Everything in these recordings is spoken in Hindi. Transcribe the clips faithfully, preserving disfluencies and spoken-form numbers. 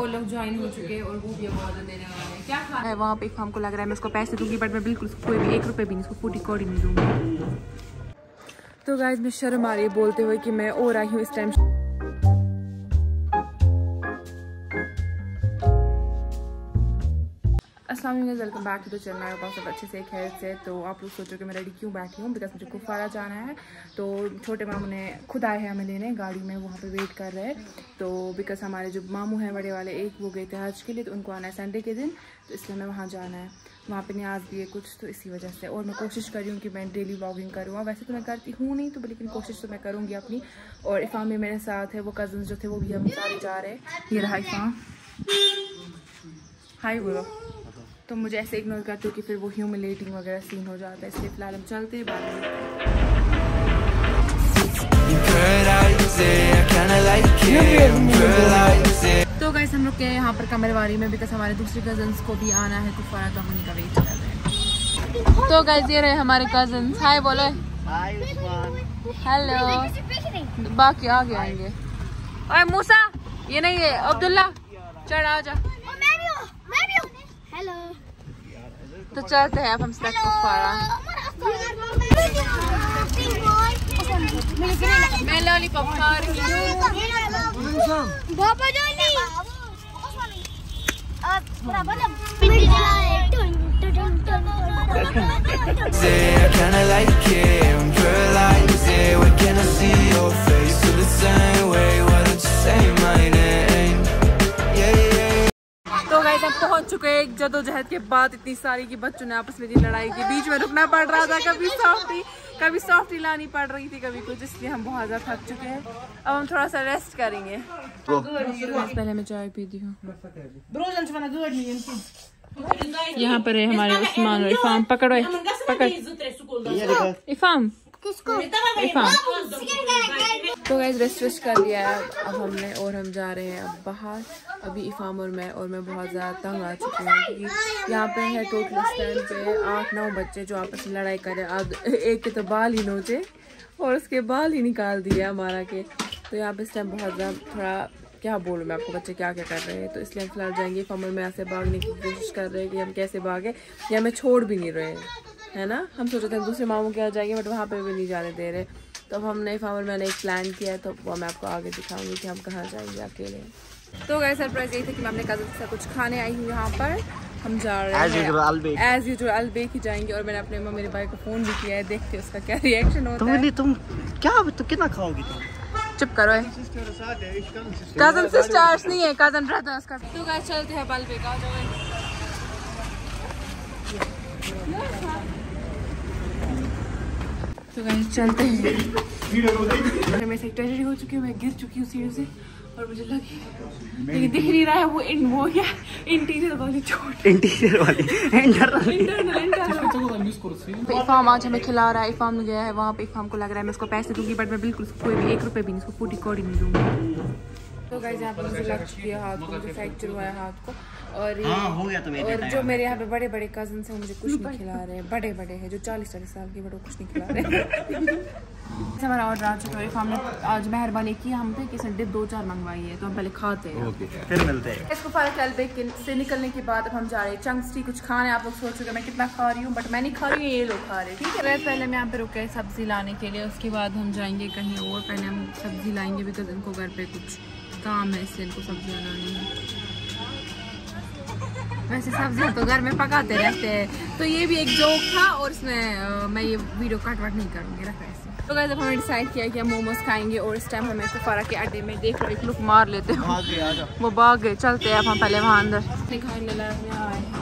और लोग ज्वाइन हो चुके हैं और वो भी बहुत देने वाले हैं। क्या खाना है वहाँ पे हमको लग रहा है मैं उसको पैसे दूंगी, बट मैं बिल्कुल कोई भी एक रुपये भी नहीं, उसको फूटी कौड़ी नहीं दूंगी। तो गाइस मैं शर्म आ रही है बोलते हुए कि मैं और आई हूँ इस टाइम। अस्सलाम वालेकुम, welcome back to the channel. मेरे पास सब अच्छे से खैर से। तो आप लोग सोचो कि मैं रेडी क्यों बैठी हूँ, बिकॉज मुझे कुफवारा जाना है। तो छोटे मामू ने खुद आए हैं हमें लेने, गाड़ी में वहाँ पे वेट कर रहे हैं। तो बिकॉज हमारे जो मामू हैं बड़े वाले, एक वो गए थे हज के लिए, तो उनको आना है संडे के दिन, तो इसलिए मैं वहाँ जाना है। वहाँ पे न्याज भी है कुछ, तो इसी वजह से। और मैं कोशिश कर रही हूँ कि मैं डेली व्लॉगिंग करूँ। वैसे तो मैं करती हूँ नहीं, तो लेकिन कोशिश तो मैं करूँगी अपनी। और इफ़ाम भी मेरे साथ है, वो कज़न्स जो थे वो भी हम सारे जा रहे हैं। ये रहा इफ़ाम, हाय बोलो। तो मुझे ऐसे इग्नोर करते हो कि फिर वो ह्यूमिलेटिंग वगैरह सीन हो जाता है, इसलिए फिलहाल हम चलते हैं बाद में। तो गाइस हम लोग के यहाँ पर कमरवारी में, बिकॉज हमारे दूसरे कजन्स को भी आना है कुफवारा, तो हम उन्हीं का वेट कर रहे हैं। तो गाइस ये रहे हमारे कजन्स, हाय बोलो। हेलो, बाकी आगे आएंगे। ओए मूसा, ये नहीं है अब्दुल्ला, चढ़ आ जा। हेलो। तो चलते हैं अब हम स्टेप कुफवारा। मैं लॉलीपॉप खा रही हूँ। बाबा जानी। तो गाइस हम पहुंच चुके हैं एक जदोजहद के बाद, इतनी सारी की बच्चों ने आपस में दी लड़ाई की, बीच में रुकना पड़ रहा था, कभी सॉफ्टी कभी सॉफ्टी लानी पड़ रही थी, कभी कुछ, इसलिए हम बहुत ज़्यादा थक चुके हैं। अब हम थोड़ा सा रेस्ट करेंगे। पहले मैं चाय पीती हूँ। यहाँ पर है हमारे उस्मान और इफ़ाम, पकड़ो पकड़ इफ़ाम इफ़ाम। तो गाइस रेस्ट वेस्ट कर लिया है अब हमने, और हम जा रहे हैं अब बाहर। अभी इफ़ाम और मैं और मैं बहुत ज़्यादा तंग आ चुकी हूँ, क्योंकि यहाँ पे है टोटल स्टैंड पे आठ नौ बच्चे जो आपस में लड़ाई कर रहे हैं। अब एक के तो बाल ही नोचे और उसके बाल ही निकाल दिया हमारा के। तो यहाँ पे इस टाइम बहुत ज़्यादा थोड़ा क्या बोलूँ मैं आपको, बच्चे क्या क्या कर रहे हैं। तो इसलिए हम फिलहाल जाएंगे। इफ़ाम और मैं ऐसे भागने की कोशिश कर रहे हैं कि हम कैसे भागे, या हमें छोड़ भी नहीं रहे है ना। हम सोचे थे हम दूसरे मामू के यहाँ जाएंगे, बट वहाँ पे भी नहीं जाने दे रहे। तो अब हमने इफ़ाम और मैंने एक प्लान किया है, तो वो मैं आपको आगे दिखाऊंगी कि हम कहाँ जाएंगे अकेले। तो गाइस सरप्राइज यही था कि मैं अपने कज़न के साथ कुछ खाने आई हूँ यहाँ पर। हम जा रहे हैं एज यूजुअल अलबेक ही जाएंगे। और मैंने अपने मेरे भाई को फ़ोन भी किया है, देखते उसका क्या रिएक्शन होता है। तुम क्या तुम कितना खाओगी तुम? चुप करो, कज़न सिस्टर्स नहीं है, कज़न ब्रदर्स का। तो गाइस चलते हैं अलबेक, आ जाओ। तो गाइस चलते हैं। मैं सेक्रेटरी हो चुकी हूँ, मैं गिर चुकी हूँ सीढ़ी से, और मुझे लगी लेकिन दिख नहीं रहा है वो इन वो क्या इंटीरियर वाली चोट, इंटीरियर वाली इंटरनल इंटरनल। इफ़ाम आज हमें खिला रहा है। इफ़ाम गया है वहाँ पे, इफ़ाम को लग रहा है मैं उसको पैसे दूंगी, बट मैं बिल्कुल कोई भी एक रुपये भी नहीं, उसको फूटी कौड़ी नहीं दूंगी। तो गाइस यहाँ पे मुझे लग चुकी है हाथ को, मुझे फ्रैक्चर हुआ है हाथ को। और हाँ, हो गया तो और जो मेरे यहाँ पे बड़े बड़े कजन्स हैं मुझे कुछ नहीं खिला रहे हैं। बड़े बड़े हैं जो चालीस चालीस साल के, बट वो कुछ नहीं खिला रहे। हमारा ऑर्डर आ चुका है। हमने आज मेहरबानी की हम पे कि संडे दो चार मंगवाई है, तो हम पहले खाते हैं, ओके, फिर मिलते हैं। इसको फायर से निकलने के बाद अब हम जा रहे हैं चंक्स टी कुछ खाने। आप लोग सोच रहे हैं मैं कितना खा रही हूँ, बट मैं नहीं खा रही हूँ, ये लोग खा रहे हैं, ठीक है। पहले मैं यहाँ पे रुके सब्जी लाने के लिए, उसके बाद हम जाएंगे कहीं और। पहले हम सब्जी लाएंगे बिकॉज इनको घर पे कुछ काम है, इसलिए इनको सब्जियाँ लानी है। वैसे सब्जियाँ तो घर में पकाते रहते हैं, तो ये भी एक जोक था, और इसमें आ, मैं ये वीडियो कट वट नहीं करूँगी, रखा ऐसे। तो गाइस अब हमने डिसाइड किया कि हम मोमोज खाएंगे, और इस टाइम हमें कुफवारा के अड्डे में देख लो एक लुक मार लेते हो, वो भाग गए। चलते हैं अब हम पहले वहाँ अंदर खाने आए हैं।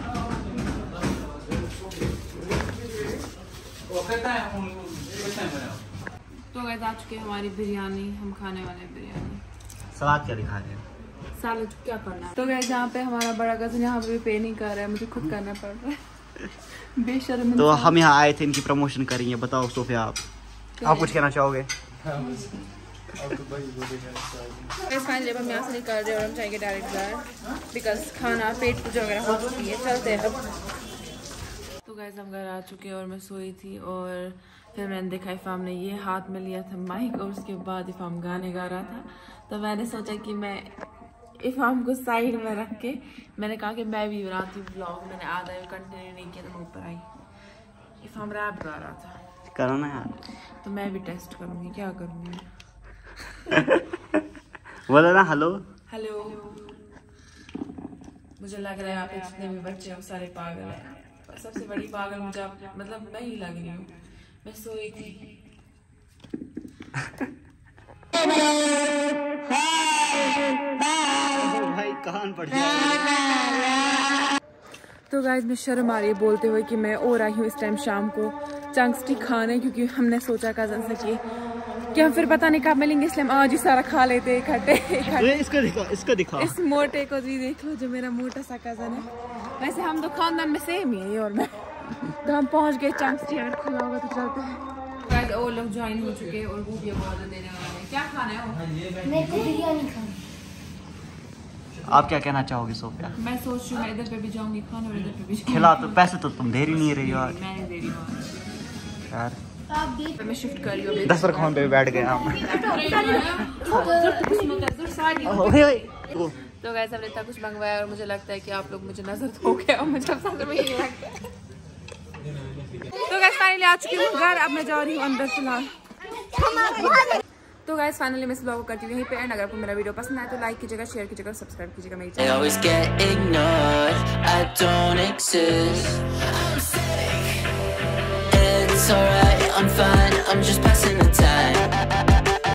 तो गाइस आ चुके हमारी बिरयानी, हम खाने वाले बिरयानी। सलाद क्या दिखा रहे हैं? सलाद क्या करना है। तो गाइस यहाँ पे हमारा बड़ा कज़न यहाँ पे पे नहीं कर रहा है, मुझे खुद करना पड़ रहा है, बेशर्म। तो हम यहाँ आए थे इनकी प्रमोशन करेंगे। बताओ सोफिया, आप आप कुछ कहना चाहोगे? फाइनली हम यहाँ से निकल रहे हैं और हम जाएंगे डायरेक्ट घर, बिकॉज खाना पेट पूजा वगैरह हो चुकी है। चलते हैं अब। तो गाइस हम घर आ चुके हैं और मैं सोई थी, और फिर मैंने देखा इफ़ाम ने ये हाथ में लिया था माइक, और उसके बाद इफ़ाम गाने गा रहा था। तो मैंने सोचा कि मैं इफ़ाम को साइड में रख के मैंने कहा कि मैं भी बनाती हूँ ब्लॉग। मैंने आधा कंटिन्यू नहीं किया तो मैं ऊपर आई। इफ़ाम रैप गा रहा था। करो ना यार। तो मैं भी टेस्ट करूँगी। क्या करूँगी? बोलो ना हेलो हेलो। मुझे लग रहा है यहाँ पे जितने भी बच्चे हैं वो सारे पागल हैं। सबसे बड़ी पागल मुझे मतलब मैं ही लग रही हूँ। मैं सोई थी। भाई कान पड़ गया। तो गाइस मैं शर्म आ रही है बोलते हुए कि मैं और आई हूँ इस टाइम शाम को चंक स्टिक खाने, क्योंकि हमने सोचा कजन से कि कि हम फिर पता नहीं कब मिलेंगे, इसलिए हम आज ही सारा खा लेते इकट्ठे। इसको दिखा, इसको दिखा। इस मोटे को जी देख लो, जो मेरा मोटा सा कजन है। वैसे हम तो खानदान में सेम ही है ये और मैं। तो हम पहुंच गए चंक स्टिक, अगर खुला होगा तो चलते हैं। गाइस और लोग ज्वाइन हो चुके हैं और वो भी अब ऑर्डर देने वाले हैं। क्या खाना है वो? मेरे को बिरयानी खानी। आप क्या कहना चाहोगे सोफिया? मैं सोच रही हूँ इधर पे भी जाऊंगी खाने और इधर पे भी जाऊंगी। खिला तो पैसे तो तुम दे ही नहीं रही हो यार। मैं नहीं दे रही हूँ यार। मैं शिफ्ट कर रही हूँ। दस रकम पे बैठ गए हम। तो गाइस हमने इतना कुछ मंगवाया और मुझे लगता है कि आप लोग मुझे नजर दोगे और मुझे समझ में नहीं लगता। तो गाइस फाइनली आ चुकी हूँ घर। अब मैं जा रही हूँ अंदर फिलहाल। तो गाइस फाइनली मैं इस ब्लॉग को करती हूँ यहीं पे एंड। अगर आपको मेरा वीडियो पसंद आए तो लाइक कीजिएगा, शेयर कीजिएगा और सब्सक्राइब कीजिएगा मेरी चैनल।